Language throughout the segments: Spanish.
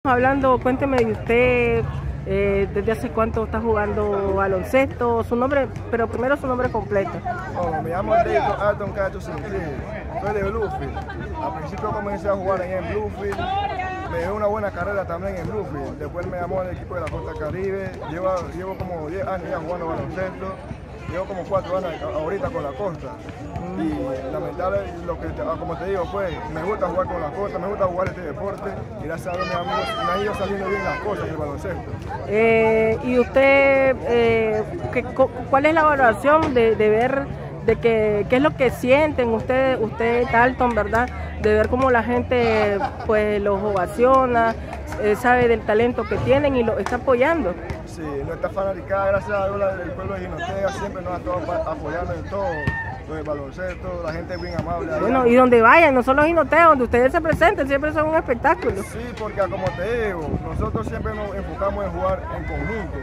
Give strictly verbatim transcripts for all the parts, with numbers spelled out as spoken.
Hablando, cuénteme de usted, eh, desde hace cuánto está jugando baloncesto, su nombre, pero primero su nombre completo. Oh, me llamo Deito Alton Cacho Sinclair, soy de Bluefield. Al principio comencé a jugar en Bluefield, me dio una buena carrera también en Bluefield. Después me llamó al equipo de la Costa Caribe, llevo, llevo como diez años ya jugando baloncesto, llevo como cuatro años ahorita con la Costa. Y lamentable, lo que, como te digo, pues me gusta jugar con la Costa, me gusta jugar este deporte y gracias a Dios mis amigos me han ido saliendo bien las cosas en el baloncesto. Eh, y usted, eh, ¿qué, ¿cuál es la valoración de, de ver, de que, qué es lo que sienten usted, usted Dalton, verdad? De ver cómo la gente pues los ovaciona, eh, sabe del talento que tienen y lo está apoyando. Sí, nuestra fanaticada, gracias a Dios, el pueblo de Jinotega siempre nos ha estado apoyando en todo. El baloncesto, la gente es bien amable. Bueno, allá. Y donde vayan, no solo en Jinotega, donde ustedes se presenten, siempre son un espectáculo. Sí, porque como te digo, nosotros siempre nos enfocamos en jugar en conjunto.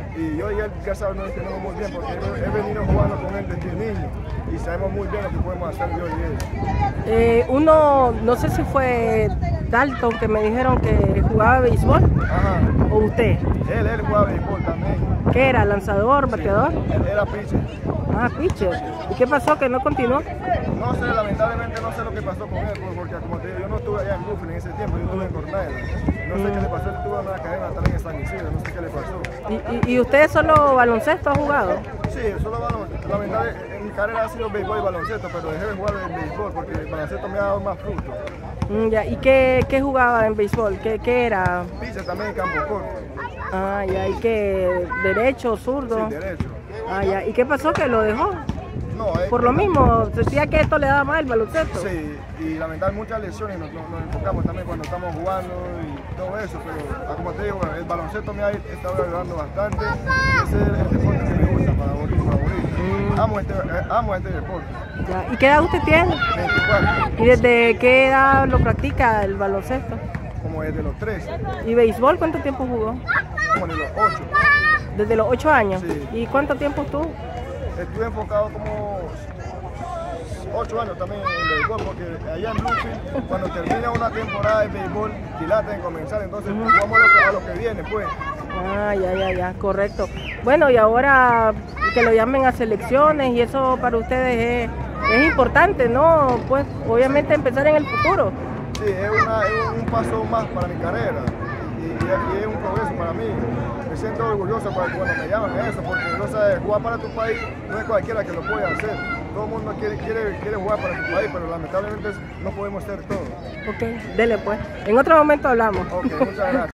Y yo y él, ya sabes, nos entendemos muy bien, porque he venido jugando con él desde niño y sabemos muy bien lo que podemos hacer yo y él. Eh, uno, no sé si fue Dalton que me dijeron que jugaba béisbol. Ajá. ¿O usted? Él, él jugaba béisbol también. ¿Qué era? ¿Lanzador, bateador? Sí, él era pitcher. Ah, pitcher. ¿Y qué pasó? ¿Que no continuó? No sé, lamentablemente no sé lo que pasó con él, porque como te digo, yo no estuve allá en Bluefield en ese tiempo, yo estuve en Cornell. No sé mm. qué le pasó, él estuvo en una cadena también en San Isidro, no sé qué le pasó. ¿Y, y, y usted solo baloncesto ha jugado? Sí, solo baloncesto. Lamentablemente en mi carrera ha sido béisbol y baloncesto, pero dejé de jugar en béisbol porque el baloncesto me ha dado más fruto. Mm, ya. ¿Y qué, qué jugaba en béisbol? ¿Qué, qué era? Pitcher también en campo corto. Ah, ya. ¿Y qué? ¿Derecho, zurdo? Sí, derecho. Ah, ya. ¿Y qué pasó? ¿Que lo dejó? No, es Por lo mismo, decía que esto le daba más el baloncesto. Sí, y lamentablemente muchas lesiones nos, nos, nos enfocamos también cuando estamos jugando y todo eso, pero como te digo, el baloncesto me ha estado ayudando bastante. Ese es el deporte que me gusta para favorito. Mm. Amo, este, amo este deporte. Ya. ¿Y qué edad usted tiene? veinticuatro. ¿Y desde qué edad lo practica el baloncesto? Como desde los trece. ¿Y béisbol cuánto tiempo jugó? Como desde los ocho. ¿Desde los ocho años? Sí. ¿Y cuánto tiempo estuvo? Estuve enfocado como ocho años también en el béisbol, porque allá en Bluefield, cuando termina una temporada de béisbol, dilata en comenzar, entonces uh-huh. jugamos a lo, que, a lo que viene, pues. Ah, ya, ya, ya, correcto. Bueno, y ahora que lo llamen a selecciones y eso para ustedes es, es importante, ¿no? Pues obviamente empezar en el futuro. Sí, es, una, es un paso más para mi carrera y, y, y es un progreso para mí. Me siento orgulloso cuando me llaman a eso, porque no sabes, jugar para tu país no es cualquiera que lo pueda hacer. Todo el mundo quiere, quiere, quiere jugar para su país, pero lamentablemente no podemos hacer todo. Ok, dele pues. En otro momento hablamos. Ok, muchas gracias.